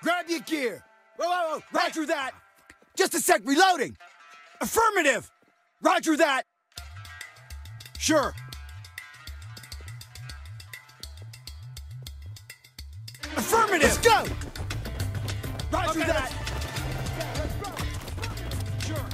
Grab your gear. Whoa, whoa, whoa. Roger that. Just a sec, reloading. Affirmative. Roger that. Sure. Affirmative. Let's go. Roger that. Yeah, let's go. Sure.